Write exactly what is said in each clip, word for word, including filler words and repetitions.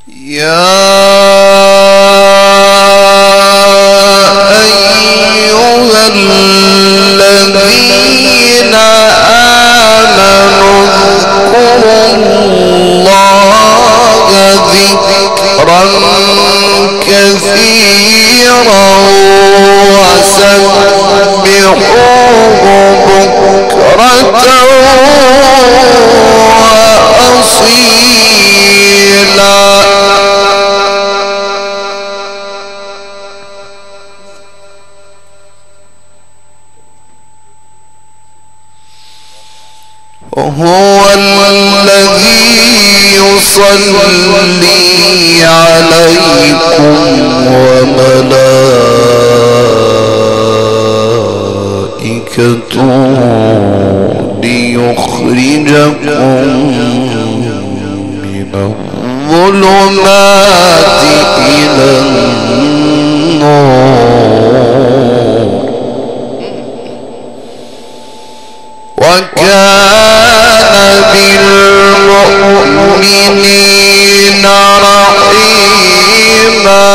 يا أيها الذين آمنوا اذكروا الله ذكرا كثيرا وسبحوه بكرة وأصيلا. هو الذي يصلي عليكم وملائكته ليخرجكم من الظلمات إلى النور وكان بالمؤمنين رحيما.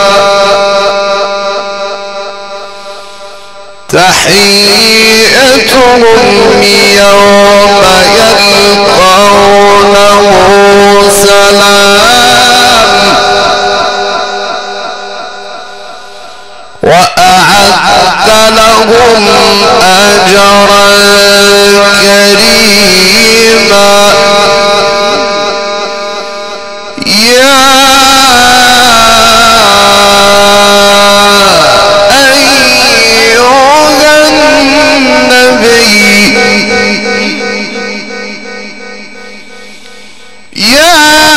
تحيتهم يوم يلقونه سلام وأعد لهم أجرا كريما. يا أيها النبي يا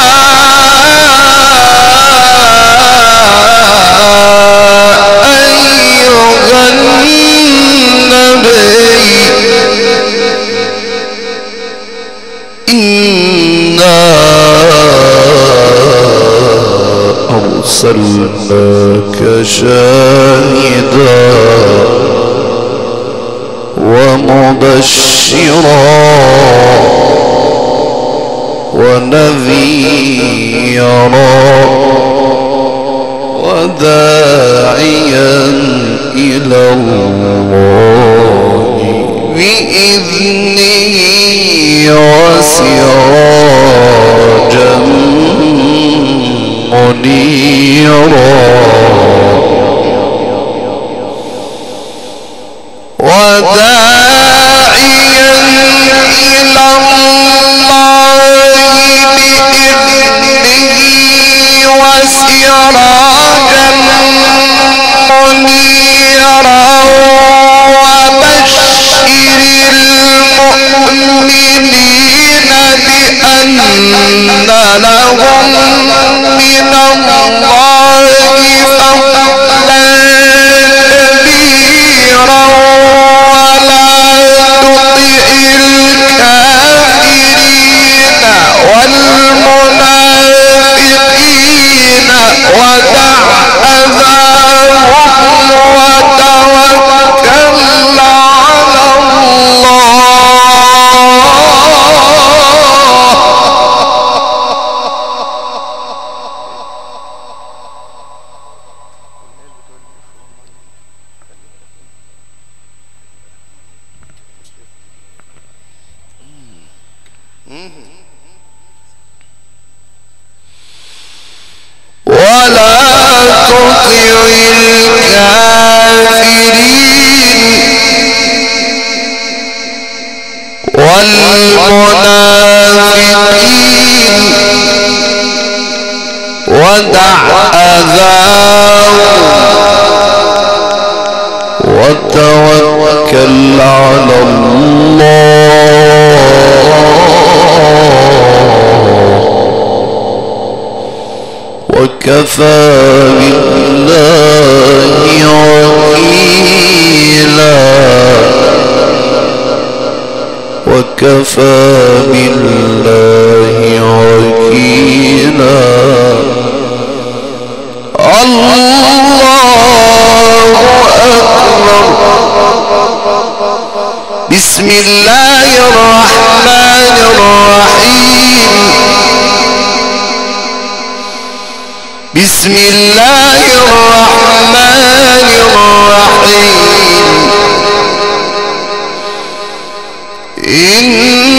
أرسلناك شاهدا ومبشرا ونذيرا وداعيا إلى الله بإذنه وسراجا منيرا وداعيا إلى الله بإذنه وسراجا منيرا وبشر المؤمنين بأن لهم من الله فضلا كبيرا ولا تطع الكافرين والمنافقين ودع أذاهم وتوكل على الله. ولا تطع الكافرين والمنافقين ودع أذاهم وتوكل على الله وكفى بالله وكيلا. وكفى بالله وكيلا. الله أكبر. بسم الله الرحمن الرحيم. بسم الله الرحمن الرحيم إن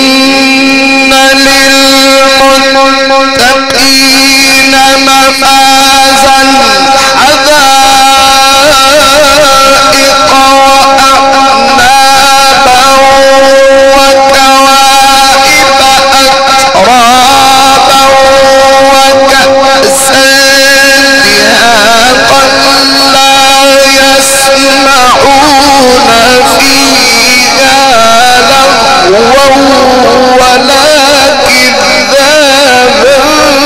للمتقين مفازا حدائق وأعنابا وكواعب أترابا وكأسا دهاقا لا يسمعون فيها لغوا ولا كذابا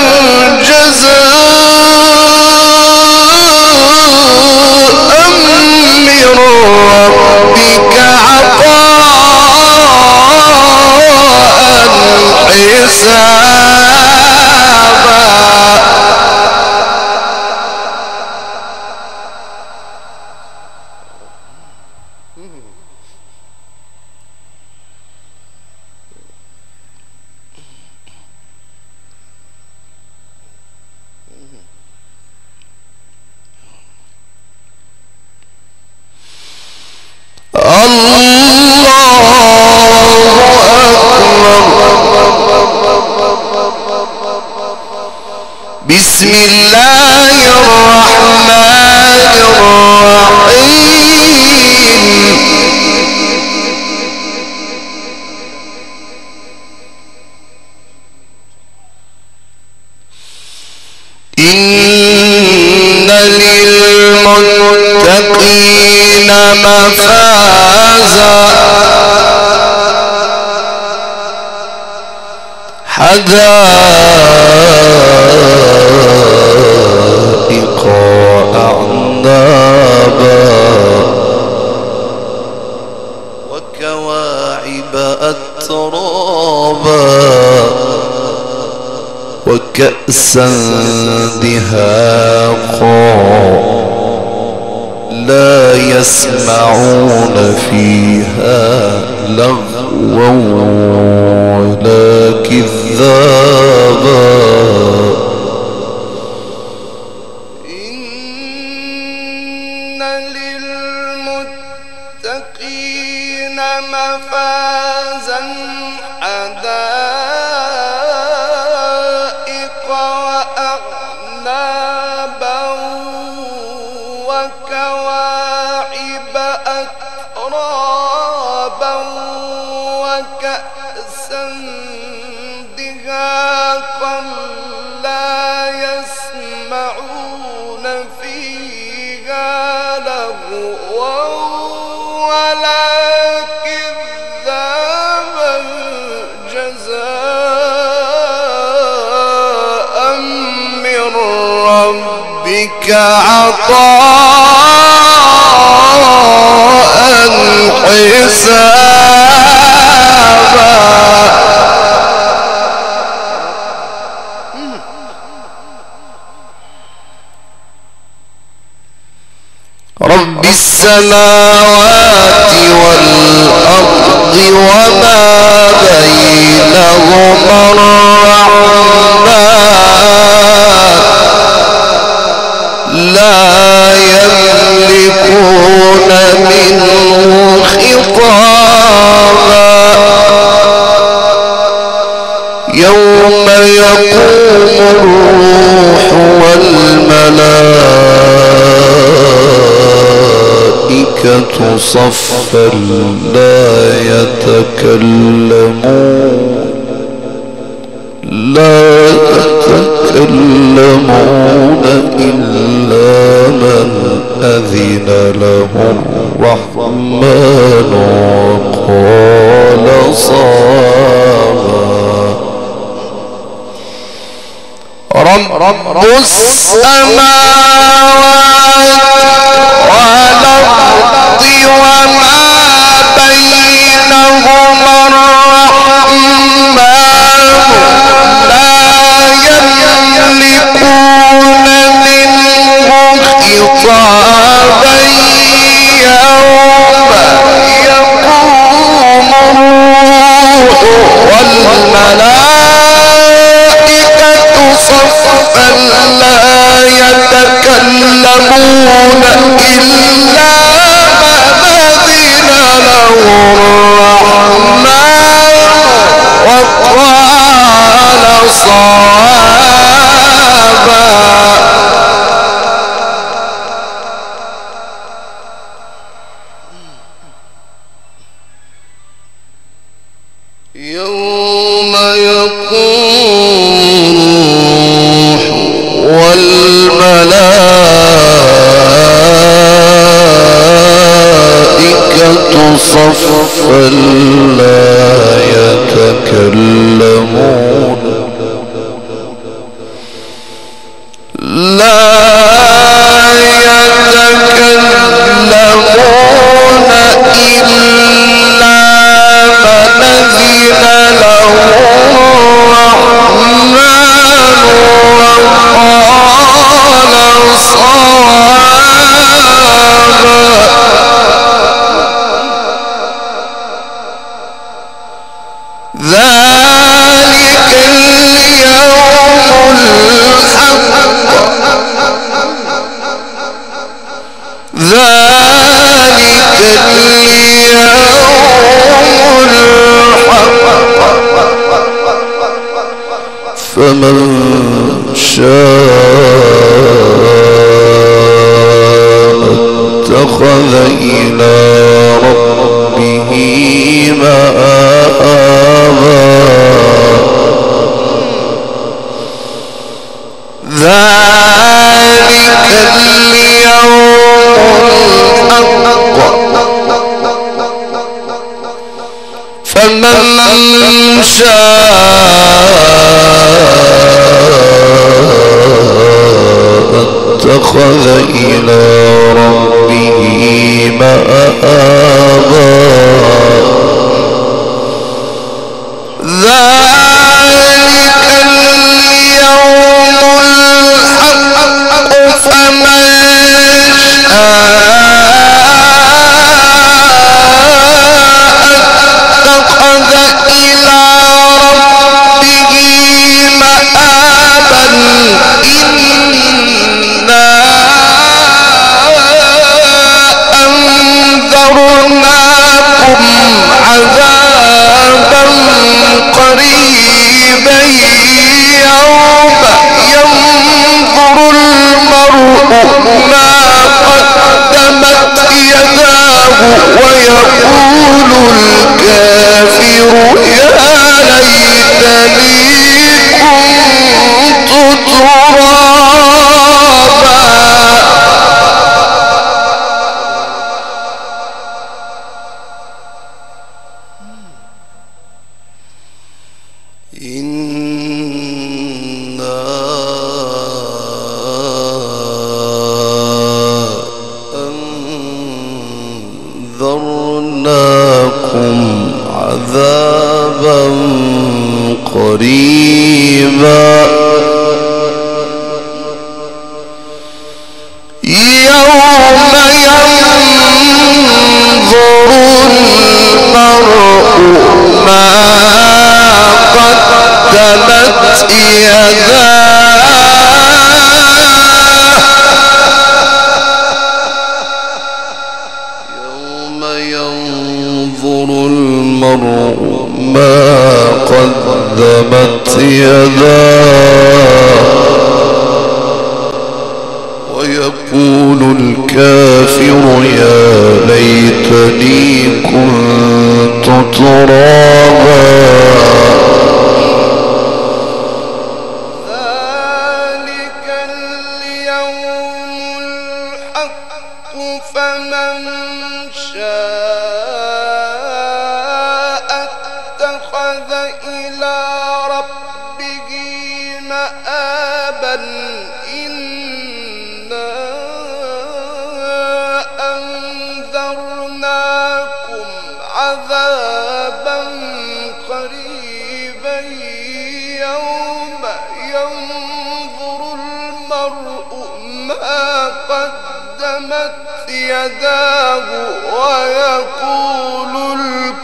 جزاء من ربك عطاء بسم الله الرحمن الرحيم إن للمتقين مفازا حدائق أعنابا وكواعب أترابا وكأسا دهاقا لا يسمعون فيها لغوا ولا كذابا إن للمتقين مفازا حدائق وأعنابا وكواعب أترابا وكأسا دهاقا لا يسمعون فيها لغوا ولا كذابا جزاء من ربك عطاء حسابا رب السماوات والأرض وما بينهما الرحمن لا يملكون منه خطابا يوم يقوم الروح والملائكة صفا لا يتكلمون لا يتكلمون إلا من أذن له الرحمن وقال صوابا رب السماوات والأرض وما بينهما الرحمن لا يملكون منه خطابا يوم يقوم الروح والملائكة صفا لا يتكلمون إلا من أذن له الرحمن وقال صوابا. يوم يقوم والملائكة صفا لا يتكلمون لا يتكلمون إلا من أذن له الرحمن وقال صوابا. ذلك اليوم الحق ذلك اليوم الحق فمن شاء اتخذ إلى ربه مآبا. ذلك اليوم الحق فمن شاء اتخذ إلى ربه مآبا. ذلك اليوم الحق فمن اتخذ إلى ربه مآبا. إنا أنذرناكم عذابا قريبا يوم ينظر المرء ما قدمت يداه ويقول الكافر يا ليتني كنت ترابا. إنا أنذرناكم عذابا قريبا يوم ينظر المرء ما قدمت يداه يوم ينظر المرء ما قدمت يداه ويقول الكافر يا ليتني كنت ترابا. ذلك اليوم الحق فمن شاء اتخذ إلى ربه مآبا. إنا أنذرناكم عذابا قريبا يوم ينظر المرء ما قدمت يداه ويقول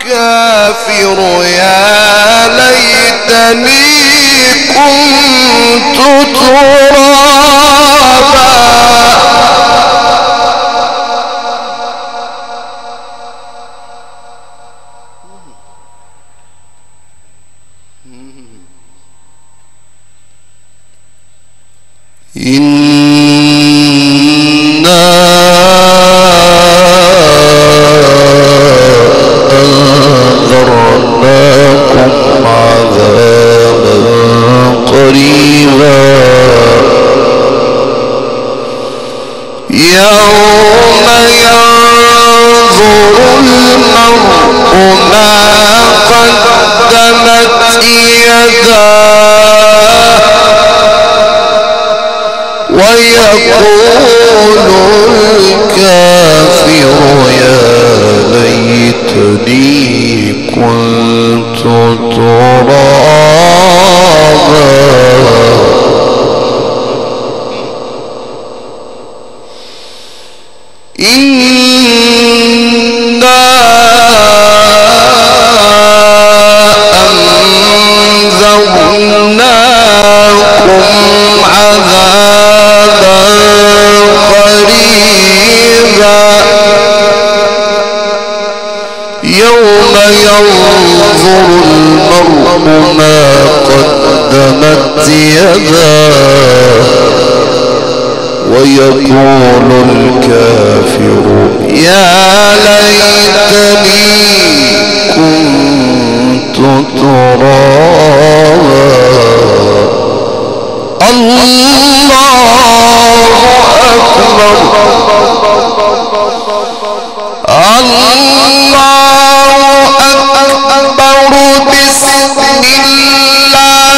الكافر يا ليتني كنت ويقول الكافر يا ليتني كنت ترابا. الله أكبر الله أكبر. بسم الله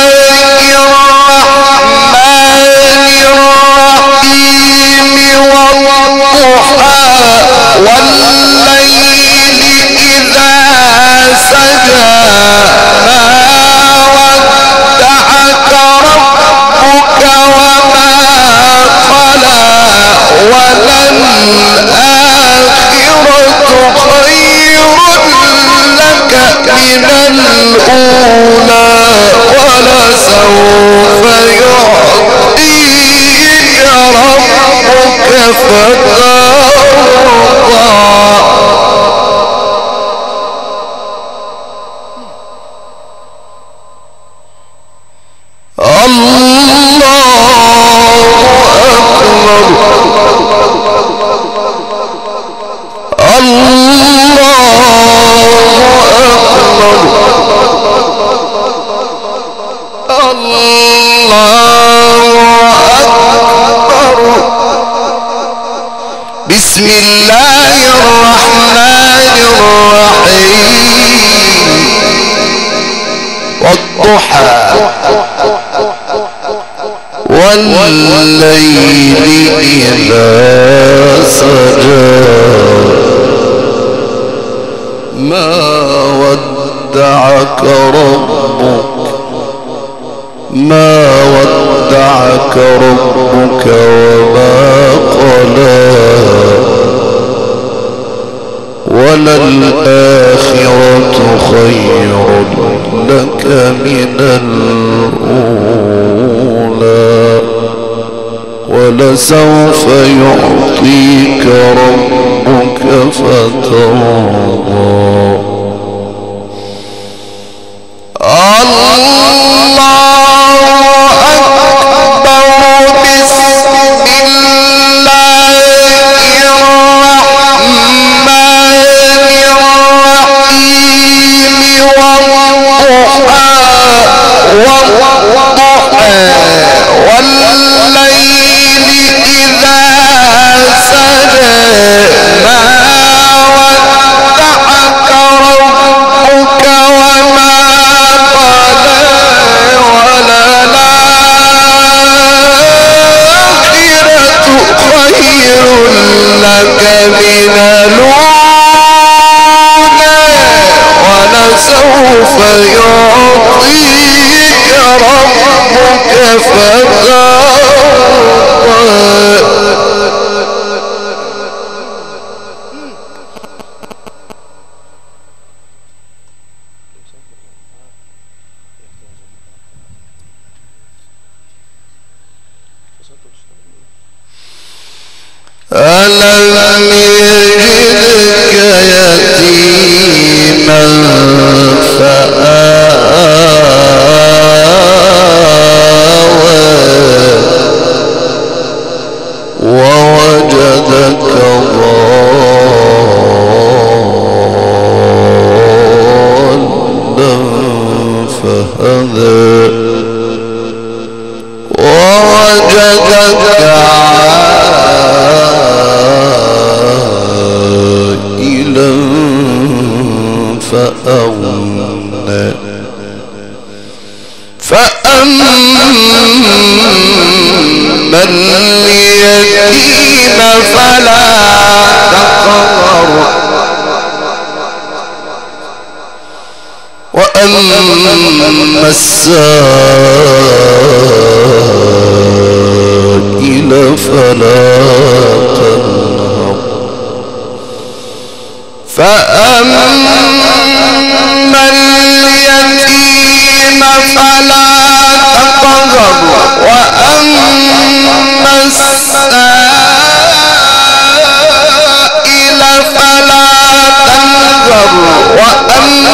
الرحمن الرحيم. والضحى والليل إذا سجى ما ودعك ربك وما قلى وللآخرة خير لك من الأولى ولسوف يعطيك ربك فترضى. بسم الله الرحمن الرحيم. والضحى والليل إذا سجى ما ودعك ربك ما ودعك ربك وما قلى وللآخرة خير لك من الأولى ولسوف يعطيك ربك فترضى. فهدى ووجدك عائلا فأغنى فأما اليتيم فلا تقهر وأما السائل فلا تنهر فأما اليتيم فلا تقهر وأما السائل فلا تنهر وأما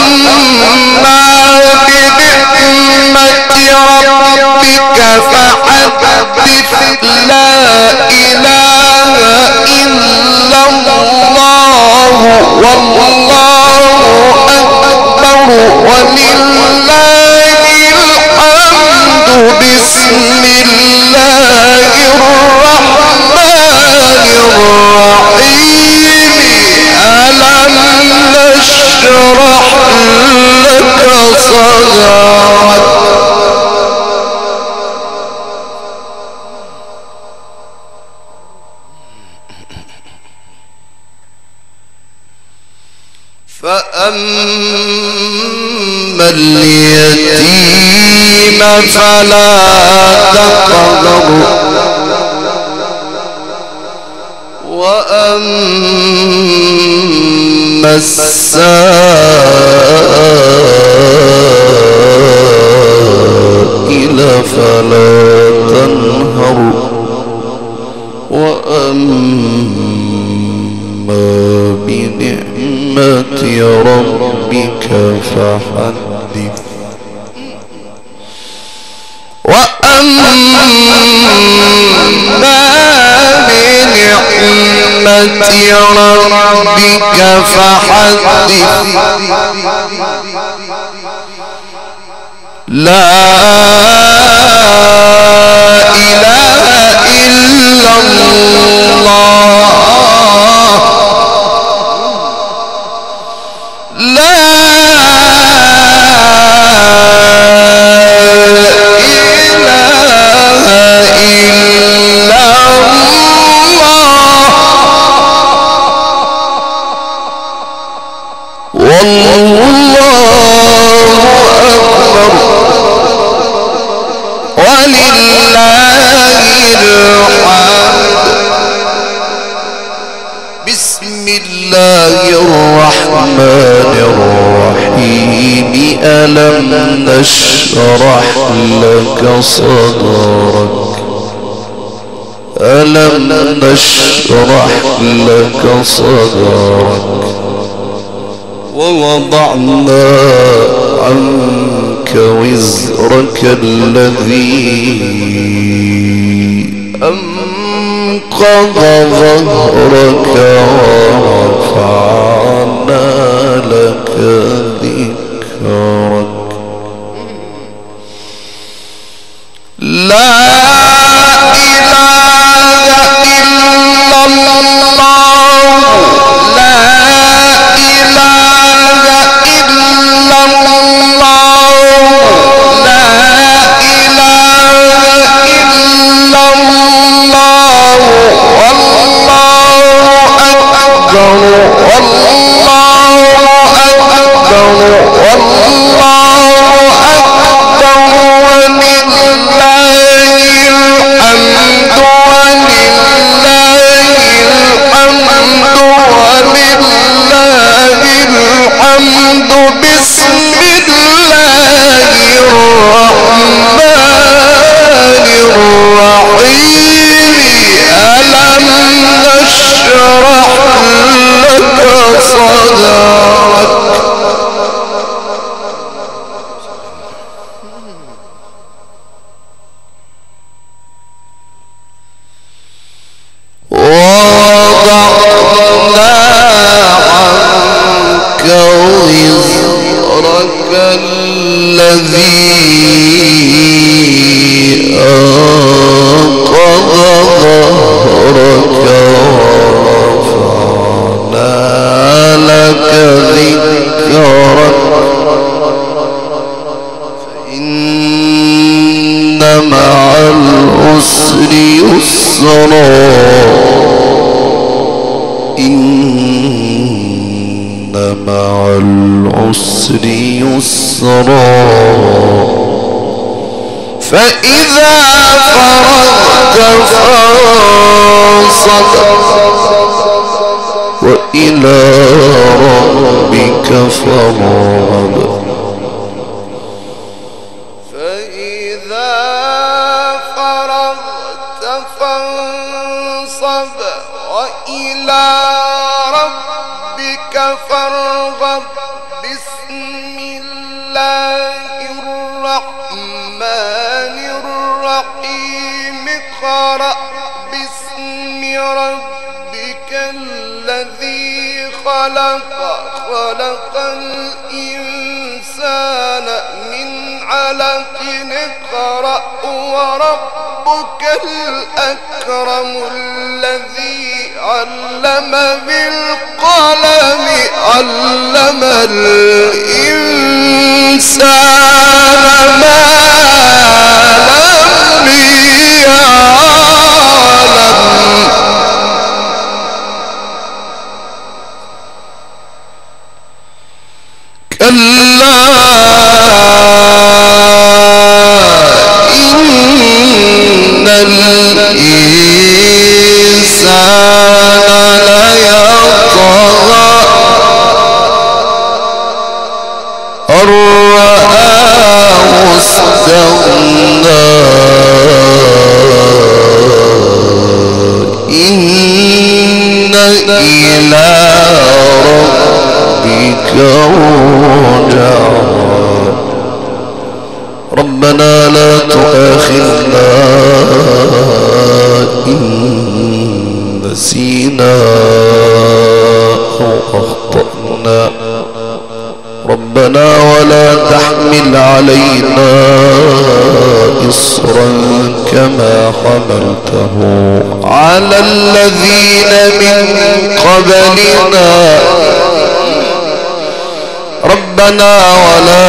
بنعمة ربك فحدث لا إله إلا الله والله أكبر ولله الحمد بسم الله الرحمن الرحيم ألم نشرح لك صدرك فأما اليتيم فلا تقهر وأما السائل فلا تنهر وأما بنعمة ربك فحدث وأما بنعمة ربك فحدث لا إله إلا الله لا الرحمن الرحيم ألم نشرح لك صدرك ألم نشرح لك صدرك ووضعنا عنك وزرك الذي أنقض ظهرك ورفعنا لك ذكرك لا إله إلا الله لا إله إلا الله لا إله إلا الله والله أكبر والله أكبر والله أكبر ولله مع العسر يسرا إن مع العسر يسرا فإذا فرغت فانصب وإلى ربك فارغب فإذا فرغت فانصب وإلى ربك فارغب بسم الله الرحمن الرحيم اقرأ باسم ربك الذي خلق خلق الإنسان من علق اقرأ وربك الأكرم الذي علم بالقلم علم الإنسان ما لم يعلم كلا إن الإنسان ليطغى أن رآه استغنى إن إلى ربك رجعا ربنا لا تؤاخذنا إن نسينا أو أخطأنا ربنا ولا تحمل علينا إصرا كما حملته على الذين من قبلنا ربنا ولا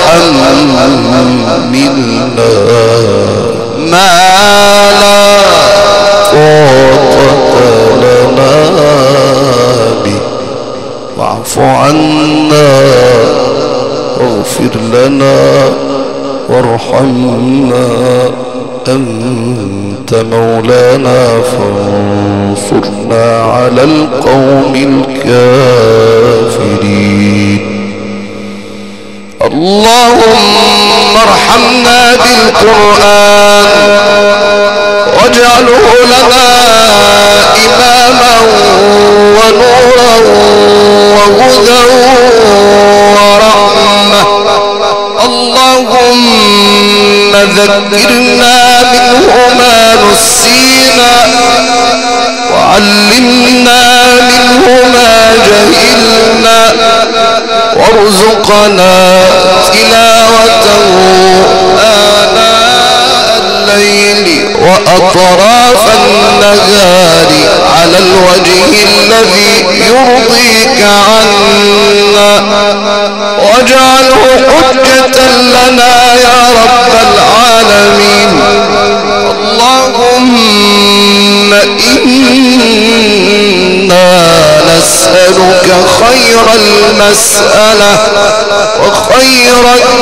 تحملنا ما لا طاقة لنا به واعف عنا واغفر لنا وارحمنا أنت مولانا فانصرنا على القوم الكافرين اللهم ارحمنا بالقرآن واجعله لنا إماما ونورا وهدى ورحمة اللهم ذكرنا منه ما نسينا وعلمنا منه ما جهلنا وارزقنا تلاوته آناء الليل وأطراف النهار على الوجه الذي يرضيك عنا واجعله حجة لنا يا رب العالمين اللهم إنا نسألك خير المسألة وخير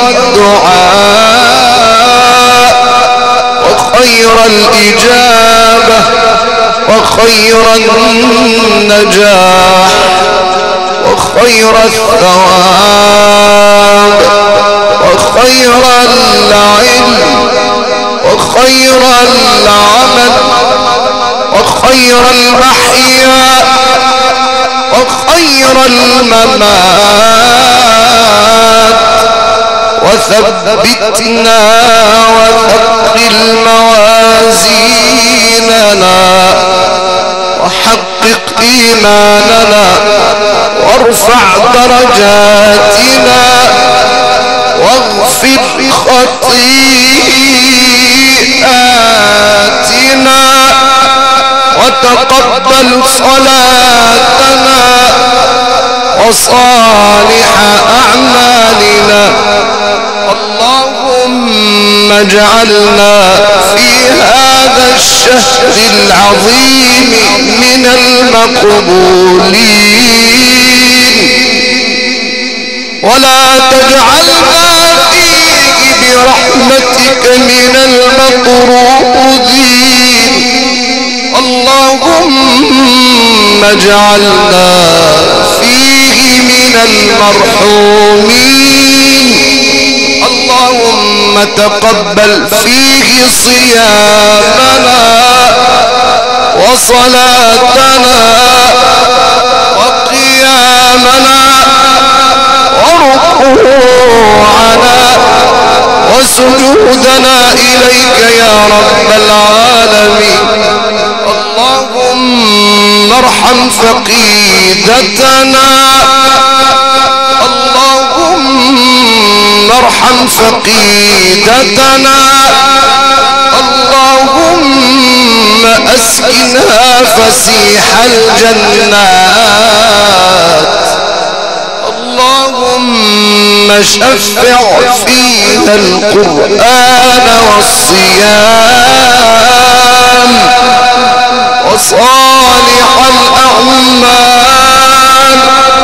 الدعاء وخير الإجابة وخير النجاح وخير الثواب وخير العلم وخير العمل وخير المحيا وخير الممات وثبتنا وثقل موازيننا وحقق إيماننا وارفع درجاتنا واغفر خطيئاتنا وتقبل صلاتنا وصالح أعمالنا اللهم اللهم اجعلنا في هذا الشهر العظيم من المقبولين، ولا تجعلنا فيه برحمتك من المطرودين. اللهم اجعلنا فيه من المرحومين. اللهم تقبل فيه صيامنا وصلاتنا وقيامنا وركوعنا وسجودنا إليك يا رب العالمين. اللهم ارحم فقيدتنا، اللهم ارحم فقيدتنا، اللهم اسكنها فسيح الجنات، اللهم شفع فيها القرآن والصيام وصالح الأعمال،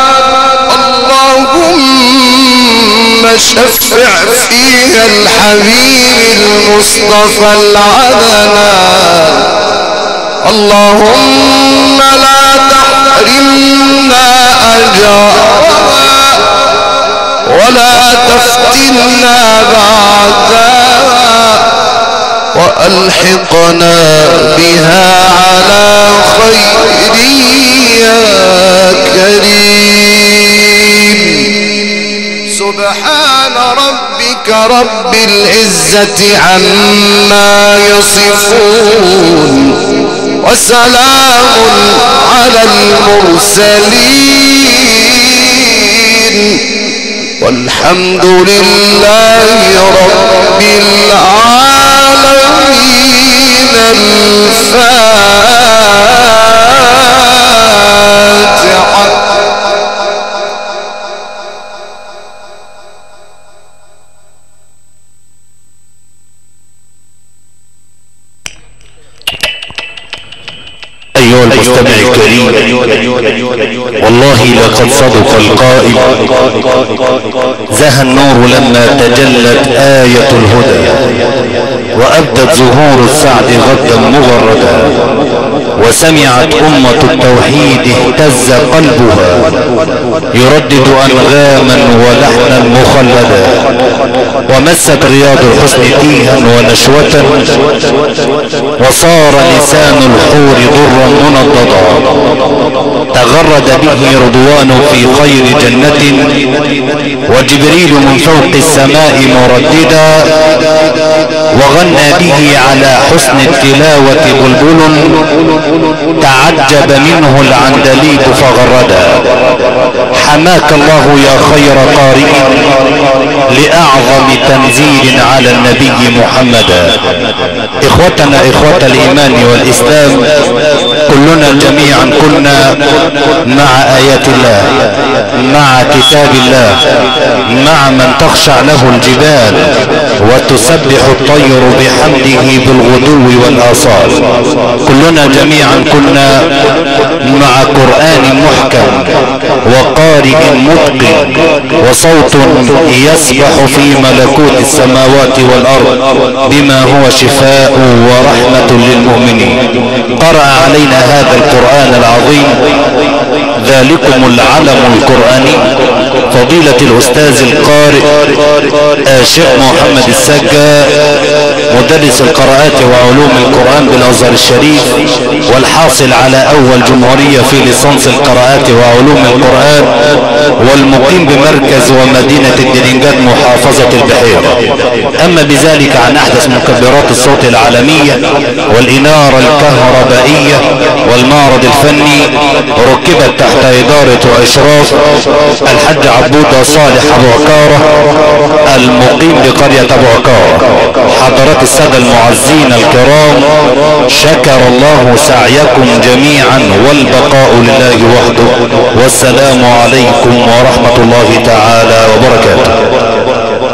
اللهم شفع فيها الحبيب المصطفى العدنان. اللهم لا تحرمنا أجرها ولا تفتنا بعدها، وألحقنا بها على خير يا كريم. سبحان ربك رب العزة عما يصفون، وسلام على المرسلين، والحمد لله رب العالمين. الفاتحة. أيها المستمع الكريم، والله لقد صدق القائل: زهى النور لما تجلت آية الهدى، وأبدت ظهور السعد غدا مغردا، وسمعت أمة التوحيد اهتز قلبها يردد أنغاما ولحنا مخلدا، ومست رياض الحسن تيها ونشوة، وصار لسان الحور ضرا منضدا، تغرد به رضوان في خير جنة، وجبريل من فوق السماء مرددا، وغنى به على حسن التلاوة بلبل، تعجب منه العندليب فغردا. حماك الله يا خير قارئ لأعظم تنزيل على النبي محمدا. إخوتنا إخوة الإيمان والإسلام، كلنا جميعا كنا مع آيات الله، مع كتاب الله، مع من تخشع له الجبال وتسبح الطير بحمده بالغدو والآصال. كلنا جميعا كنا مع قرآن محكم وقارئ متقن وصوت يسبح في ملكوت السماوات والأرض بما هو شفاء ورحمة للمؤمنين. قرأ علينا هذا القرآن العظيم ذلكم العلم القرآني فضيلة الأستاذ القارئ الشيخ محمد السجا، مدرس القراءات وعلوم القرآن بالأزهر الشريف، والحاصل على أول جمهورية في ليسانس القراءات وعلوم القرآن، والمقيم بمركز ومدينة الدرنجات محافظة البحيرة. أما بذلك عن أحدث مكبرات الصوت العالمية والإنارة الكهربائية والمعرض الفني، ركبت تحت إدارة وإشراف الحاج عبودة صالح أبو عكارة المقيم بقرية أبو عكارة. حضرات السادة المعزين الكرام، شكر الله سعيكم جميعا، والبقاء لله وحده، والسلام عليكم ورحمة الله تعالى وبركاته.